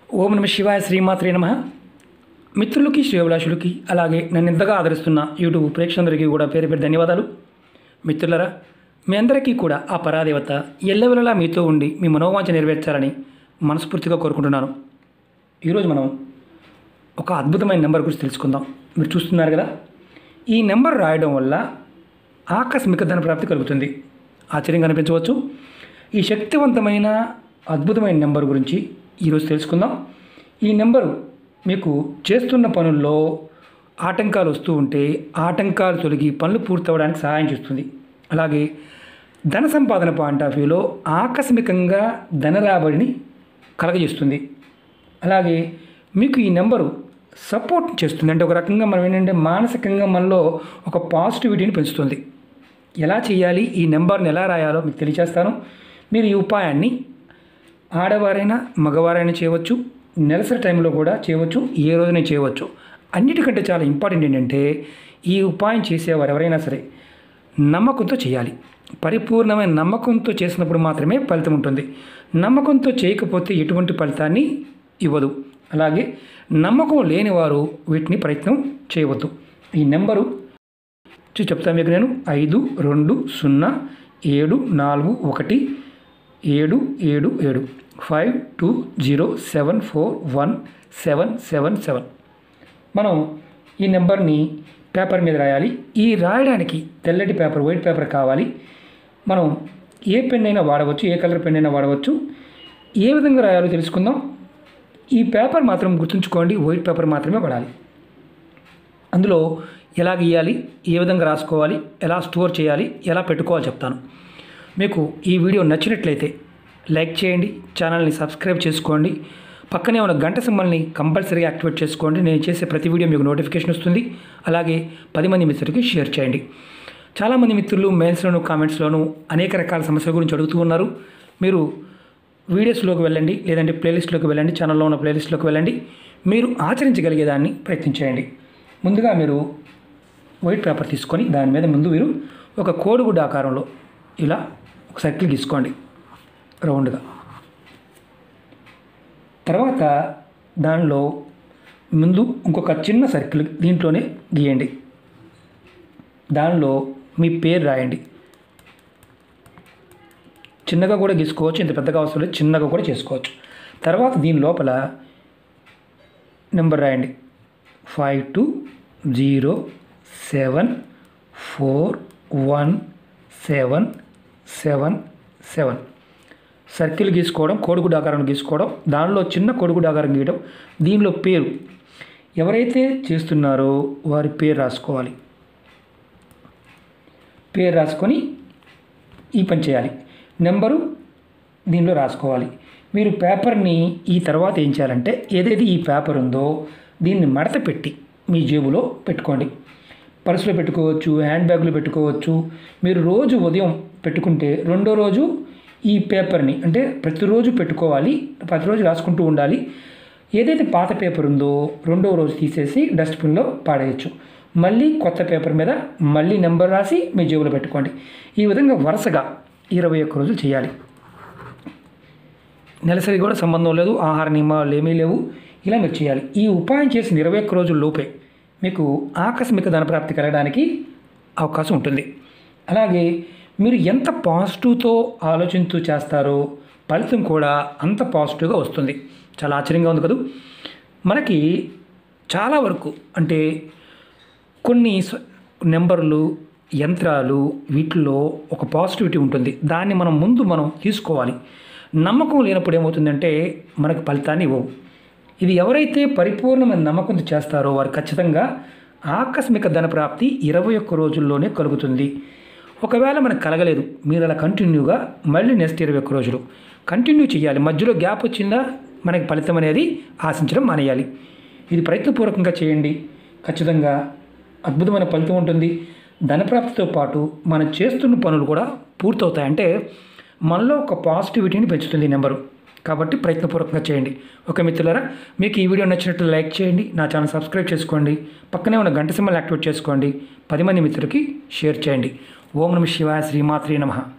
ఓం నమ శివాయ శ్రీమాత్రే నమః. మిత్రులకి శ్రేయోభిలాషులకి అలాగే నన్ను ఇంతగా ఆదరిస్తున్న యూట్యూబ్ ప్రేక్షకులందరికీ కూడా పేరు పేరు ధన్యవాదాలు. మిత్రులరా, మీ అందరికీ కూడా ఆ పరాదేవత ఎల్లవెల్లలా మీతో ఉండి మీ మనోవాంఛ నెరవేర్చాలని మనస్ఫూర్తిగా కోరుకుంటున్నాను. ఈరోజు మనం ఒక అద్భుతమైన నెంబర్ గురించి తెలుసుకుందాం. మీరు చూస్తున్నారు కదా, ఈ నెంబర్ రాయడం వల్ల ఆకస్మిక ధన ప్రాప్తి కలుగుతుంది. ఆశ్చర్యంగా అనిపించవచ్చు. ఈ శక్తివంతమైన అద్భుతమైన నెంబర్ గురించి ఈరోజు తెలుసుకుందాం. ఈ నెంబరు మీకు చేస్తున్న పనుల్లో ఆటంకాలు వస్తూ ఉంటే ఆటంకాలు తొలగి పనులు పూర్తవడానికి సహాయం చేస్తుంది. అలాగే ధన సంపాదన పాయింట్ ఆఫ్ వ్యూలో ఆకస్మికంగా ధన రాబడిని కలగజేస్తుంది. అలాగే మీకు ఈ నెంబరు సపోర్ట్ చేస్తుంది. అంటే ఒక రకంగా మనం ఏంటంటే మానసికంగా మనలో ఒక పాజిటివిటీని పెంచుతుంది. ఎలా చేయాలి, ఈ నెంబర్ని ఎలా రాయాలో మీకు తెలియజేస్తాను. మీరు ఈ ఉపాయాన్ని ఆడవారైనా మగవారైనా చేయవచ్చు, నెలసరి టైంలో కూడా చేయవచ్చు, ఏ రోజునే చేయవచ్చు. అన్నిటికంటే చాలా ఇంపార్టెంట్ ఏంటంటే ఈ ఉపాయం చేసేవారు ఎవరైనా సరే నమ్మకంతో చేయాలి. పరిపూర్ణమైన నమ్మకంతో చేసినప్పుడు మాత్రమే ఫలితం ఉంటుంది. నమ్మకంతో చేయకపోతే ఎటువంటి ఫలితాన్ని ఇవ్వదు. అలాగే నమ్మకం లేని వారు వీటిని ప్రయత్నం చేయవద్దు. ఈ నెంబరు చెప్తాను మీకు నేను 5247417777 5207417777. మనం ఈ నెంబర్ని పేపర్ మీద రాయాలి. ఈ రాయడానికి తెల్లటి పేపర్, వైట్ పేపర్ కావాలి. మనం ఏ పెన్ అయినా వాడవచ్చు, ఏ కలర్ పెన్ అయినా వాడవచ్చు. ఏ విధంగా రాయాలో తెలుసుకుందాం. ఈ పేపర్ మాత్రం గుర్తుంచుకోండి, వైట్ పేపర్ మాత్రమే వాడాలి. అందులో ఎలా గీయాలి, ఏ విధంగా రాసుకోవాలి, ఎలా స్టోర్ చేయాలి, ఎలా పెట్టుకోవాలి చెప్తాను. మీకు ఈ వీడియో నచ్చినట్లయితే లైక్ చేయండి, ఛానల్ని సబ్స్క్రైబ్ చేసుకోండి, పక్కనే ఉన్న గంట సింబల్ని కంపల్సరీగా యాక్టివేట్ చేసుకోండి. నేను చేసే ప్రతి వీడియో మీకు నోటిఫికేషన్ వస్తుంది. అలాగే 10 మంది మిత్రులకి షేర్ చేయండి. చాలామంది మిత్రులు మెయిల్స్లోను కామెంట్స్లోను అనేక రకాల సమస్యల గురించి అడుగుతూ ఉన్నారు. మీరు వీడియోస్లోకి వెళ్ళండి, లేదంటే ప్లేలిస్ట్లోకి వెళ్ళండి, ఛానల్లో ఉన్న ప్లేలిస్ట్లోకి వెళ్ళండి. మీరు ఆచరించగలిగేదాన్ని ప్రయత్నించేయండి. ముందుగా మీరు వైట్ పేపర్ తీసుకొని దాని మీద ముందు మీరు ఒక కోడిగుడ్డ ఆకారంలో ఇలా ఒక సర్కిల్ గీసుకోండి రౌండ్గా. తర్వాత దానిలో ముందు ఇంకొక చిన్న సర్కిల్ దీంట్లోనే గీయండి. దానిలో మీ పేరు రాయండి. చిన్నగా కూడా గీసుకోవచ్చు, ఇంత పెద్దగా అవసరం లేదు, చిన్నగా కూడా చేసుకోవచ్చు. తర్వాత దీని లోపల నెంబర్ రాయండి. 5207417777. సర్కిల్ గీసుకోవడం, కోడిగుడ్డ ఆకారం గీసుకోవడం, దానిలో చిన్న కోడిగుడ్డ ఆకారం గీయడం, దీనిలో పేరు ఎవరైతే చేస్తున్నారో వారి పేరు రాసుకోవాలి. పేరు రాసుకొని ఈ పని చేయాలి. నెంబరు దీనిలో రాసుకోవాలి. మీరు పేపర్ని ఈ తర్వాత ఏం చేయాలంటే ఏదైతే ఈ పేపర్ ఉందో దీన్ని మడత పెట్టి మీ జేబులో పెట్టుకోండి. పర్సులో పెట్టుకోవచ్చు, హ్యాండ్ బ్యాగ్లో పెట్టుకోవచ్చు. మీరు రోజు ఉదయం పెట్టుకుంటే రెండో రోజు ఈ పేపర్ని అంటే ప్రతిరోజు పెట్టుకోవాలి, ప్రతిరోజు రాసుకుంటూ ఉండాలి. ఏదైతే పాత పేపర్ ఉందో రెండో రోజు తీసేసి డస్ట్బిన్లో పాడేయచ్చు. మళ్ళీ కొత్త పేపర్ మీద మళ్ళీ నెంబర్ రాసి మీ జేబులో పెట్టుకోండి. ఈ విధంగా వరుసగా 21 రోజులు చేయాలి. నెలసరి కూడా సంబంధం లేదు, ఆహార నియమాలు ఏమీ లేవు. ఇలా మీరు చేయాలి. ఈ ఉపాయం చేసిన 21 రోజుల లోపే మీకు ఆకస్మిక ధనప్రాప్తి కలగడానికి అవకాశం ఉంటుంది. అలాగే మీరు ఎంత పాజిటివ్తో ఆలోచిస్తూ చేస్తారో ఫలితం కూడా అంత పాజిటివ్గా వస్తుంది. చాలా ఆశ్చర్యంగా ఉంది కదా. మనకి చాలా వరకు అంటే కొన్ని నెంబర్లు, యంత్రాలు వీటిల్లో ఒక పాజిటివిటీ ఉంటుంది. దాన్ని మనం తీసుకోవాలి. నమ్మకం లేనప్పుడు ఏమవుతుందంటే మనకు ఫలితాన్ని ఇవ్వవు. ఇది ఎవరైతే పరిపూర్ణమైన నమ్మకంతో చేస్తారో వారు ఖచ్చితంగా ఆకస్మిక ధనప్రాప్తి 21 రోజుల్లోనే కలుగుతుంది. ఒకవేళ మనకు కలగలేదు, మీరు అలా కంటిన్యూగా మళ్ళీ నెక్స్ట్ 21 రోజులు కంటిన్యూ చేయాలి. మధ్యలో గ్యాప్ వచ్చిందా మనకి ఫలితం అనేది ఆశించడం మానేయాలి. ఇది ప్రయత్నపూర్వకంగా చేయండి. ఖచ్చితంగా అద్భుతమైన ఫలితం ఉంటుంది. ధనప్రాప్తితో పాటు మనం చేస్తున్న పనులు కూడా పూర్తవుతాయి. అంటే మనలో ఒక పాజిటివిటీని పెంచుతుంది ఈ నెంబరు. కాబట్టి ప్రయత్నపూర్వకంగా చేయండి. ఓకే మిత్రులారా, మీకు ఈ వీడియో నచ్చినట్లు లైక్ చేయండి, నా ఛానల్ సబ్స్క్రైబ్ చేసుకోండి, పక్కనే ఉన్న గంట సింబల్ యాక్టివేట్ చేసుకోండి, 10 మంది మిత్రులకి షేర్ చేయండి. ఓం నమ శివాయ శ్రీమాత్రే నమః.